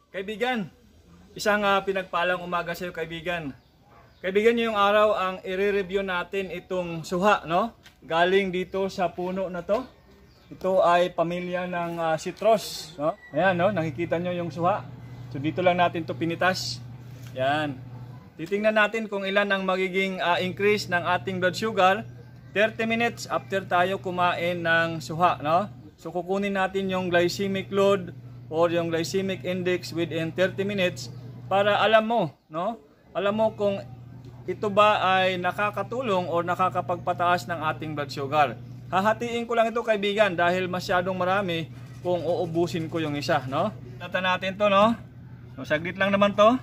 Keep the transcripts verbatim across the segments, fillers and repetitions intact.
Kaibigan, isang uh, pinagpalang umaga sa iyo kaibigan. Kaibigan, niyo yung araw ang i-review natin itong suha, no? Galing dito sa puno na to. Ito ay pamilya ng uh, citrus, no? Ayan, no? Nakikita nyo yung suha. So dito lang natin to pinitas. Yan. Titingnan natin kung ilan ang magiging uh, increase ng ating blood sugar thirty minutes after tayo kumain ng suha, no? So kukunin natin yung glycemic load or yung glycemic index within thirty minutes para alam mo, no? Alam mo kung ito ba ay nakakatulong o nakakapagpataas ng ating blood sugar. Hahatiin ko lang ito kaibigan dahil masyadong marami kung uubusin ko yung isa, no? Tata natin to, no? So saglit lang naman to.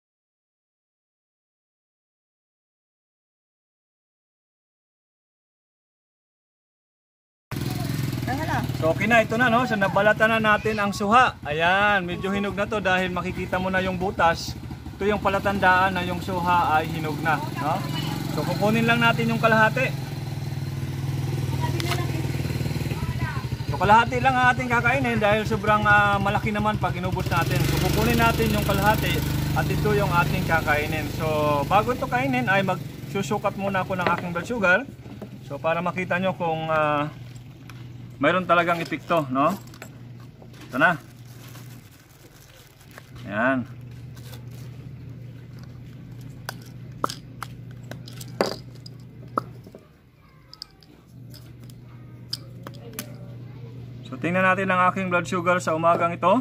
So okay na, ito na, no? So nabalatan na natin ang suha. Ayan, medyo hinog na to dahil makikita mo na yung butas. Ito yung palatandaan na yung suha ay hinog na, no? So kukunin lang natin yung kalahati. So kalahati lang ang ating kakainin dahil sobrang uh, malaki naman pag inubos natin. So kukunin natin yung kalahati at ito yung ating kakainin. So bago ito kainin ay magsusukat muna ako ng aking blood sugar. So para makita nyo kung uh, mayroon talagang epekto, no? Ito na. Ayan. So tingnan natin ang aking blood sugar sa umagang ito.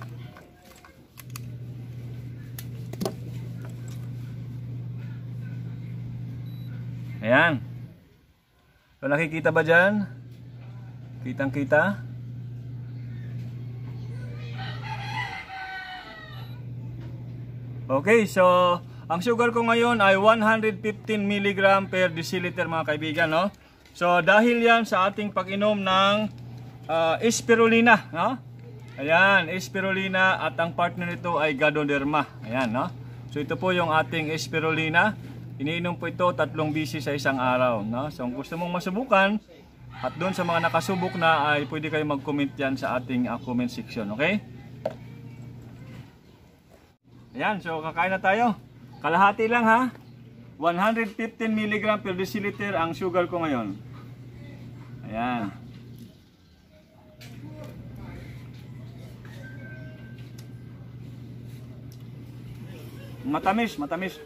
Ayan. So nakikita ba dyan? Kitang kita. Okay, so ang sugar ko ngayon ay one hundred fifteen milligram per deciliter mga kaibigan, no? So dahil yan sa ating pag-inom ng uh, spirulina, no? Ayan, spirulina at ang partner nito ay Ganoderma. Ayan, no? So ito po yung ating spirulina. Iniinom po ito tatlong beses sa isang araw, no? So kung gusto mong masubukan at doon sa mga nakasubok na ay pwede kayo mag-comment yan sa ating uh, comment section, okay? Ayan, so kakain na tayo. Kalahati lang ha. one hundred fifteen milligram per deciliter ang sugar ko ngayon. Ayan. Matamis, matamis.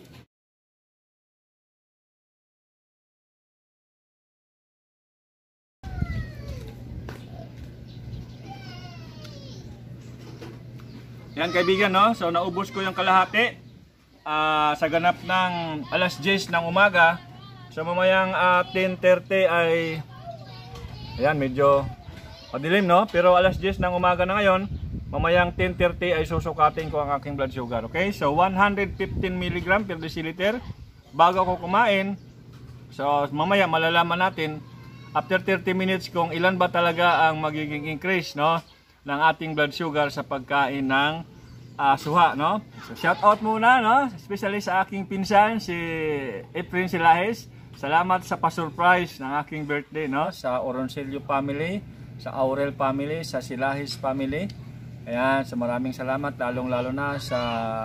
Yan kaibigan, no? So naubos ko yung kalahati uh, sa ganap ng alas diyes ng umaga. So mamayang uh, ten thirty ay ayan, medyo madilim, no? Pero alas diyes ng umaga na ngayon, mamayang ten thirty ay susukatin ko ang aking blood sugar. Okay? So one hundred fifteen milligram per deciliter bago ako kumain. So mamaya malalaman natin after thirty minutes kung ilan ba talaga ang magiging increase, no, ng ating blood sugar sa pagkain ng uh, suha, no? So shout out muna, no, especially sa aking pinsan si Efren Silahes. Salamat sa pa-surprise ng aking birthday, no, sa Oroncelio family, sa Aurel family, sa Silahes family. Ayan, so maraming salamat lalong-lalo na sa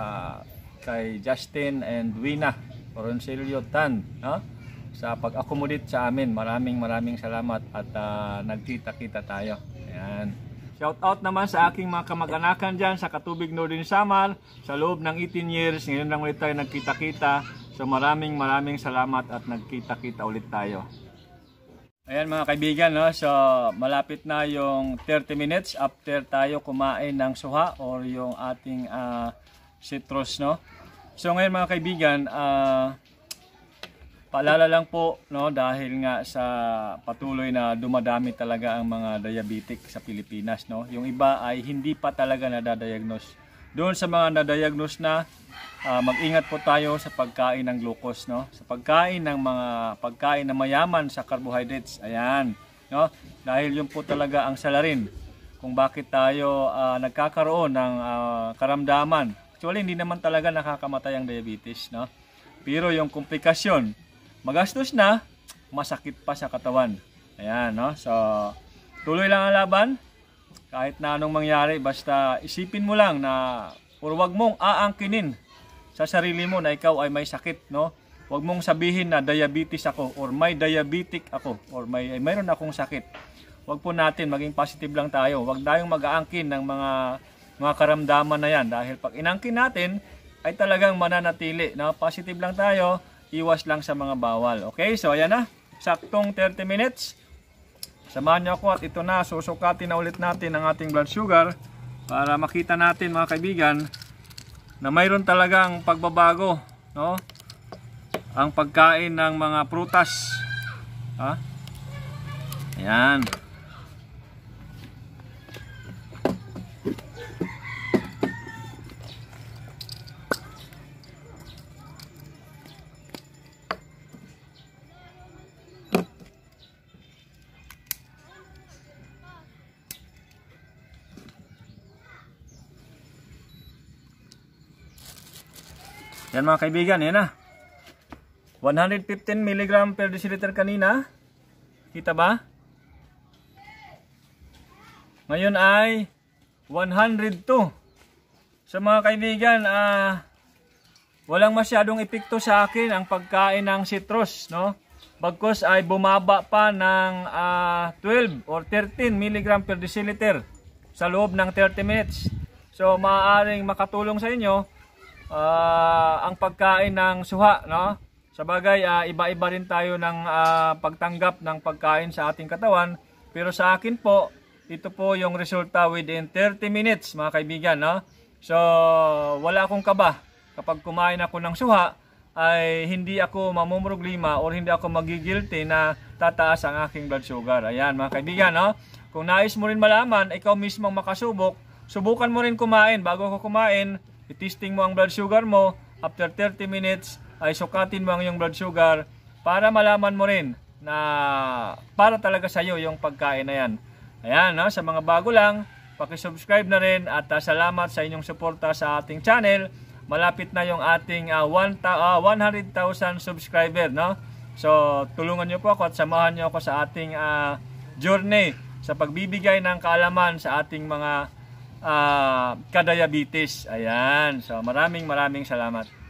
kay Justin and Wina Oroncelio Tan, no, sa pag-accommodate sa amin. Maraming maraming salamat at uh, nagkita-kita tayo. Ayan. Shout out naman sa aking mga kamag-anakan dyan sa Katubig Northern Samar. Sa loob ng eighteen years, ngayon lang ulit tayo nagkita-kita. So maraming maraming salamat at nagkita-kita ulit tayo. Ayan mga kaibigan, no? So malapit na yung thirty minutes after tayo kumain ng suha or yung ating uh, citrus, no? So ngayon mga kaibigan, uh, paalala lang po, no, dahil nga sa patuloy na dumadami talaga ang mga diabetic sa Pilipinas, no. Yung iba ay hindi pa talaga nadadiagnose. Doon sa mga nadadiagnose na, uh, mag-ingat po tayo sa pagkain ng glucose, no. Sa pagkain ng mga pagkain na mayaman sa carbohydrates. Ayan, no. Dahil yun po talaga ang salarin kung bakit tayo uh, nagkakaroon ng uh, karamdaman. Actually, hindi naman talaga nakakamatay ang diabetes, no. Pero yung komplikasyon, magastos na, masakit pa sa katawan. Ayan, no? So, tuloy lang ang laban. Kahit na anong mangyari, basta isipin mo lang na or wag mong aangkinin sa sarili mo na ikaw ay may sakit, no? Wag mong sabihin na diabetes ako or may diabetic ako or may ay mayroon akong sakit. Wag po natin, maging positive lang tayo. Wag tayong mag-aangkin ng mga mga karamdaman na yan dahil pag inangkin natin ay talagang mananatili, no? Positive lang tayo, iwas lang sa mga bawal. Okay? So ayan na. Saktong thirty minutes. Samahan niyo ako at ito na, susukatin na ulit natin ang ating blood sugar para makita natin mga kaibigan na mayroon talagang pagbabago, no? Ang pagkain ng mga prutas. Ha? Ayan. Yan mga kaibigan, yan na. one hundred fifteen milligram per deciliter kanina. Kita ba? Ngayon ay one hundred two. So mga kaibigan, uh, walang masyadong epekto sa akin ang pagkain ng citrus, no? Bagkus ay bumaba pa ng uh, twelve or thirteen milligram per deciliter sa loob ng thirty minutes. So maaaring makatulong sa inyo uh, ang pagkain ng suha, no? Sabagay, uh, iba-iba rin tayo ng uh, pagtanggap ng pagkain sa ating katawan. Pero sa akin po, ito po yung resulta within thirty minutes, mga kaibigan, no? So, wala akong kaba. Kapag kumain ako ng suha, ay hindi ako mamumroblema or hindi ako magigilty na tataas ang aking blood sugar. Ayan, mga kaibigan, no? Kung nais mo rin malaman, ikaw mismo makasubok, subukan mo rin kumain. Bago ko kumain, itesting mo ang blood sugar mo. After thirty minutes, ay sukatin mo ang iyong blood sugar para malaman mo rin na para talaga sa iyo yung pagkain na yan. Ayan, no? Sa mga bago lang, paki-subscribe na rin at uh, salamat sa inyong suporta sa ating channel. Malapit na yung ating uh, one hundred thousand subscriber, no? So, tulungan niyo po ako at samahan niyo ako sa ating uh, journey sa pagbibigay ng kaalaman sa ating mga uh, kadiabetes. Ayan. So, maraming maraming salamat.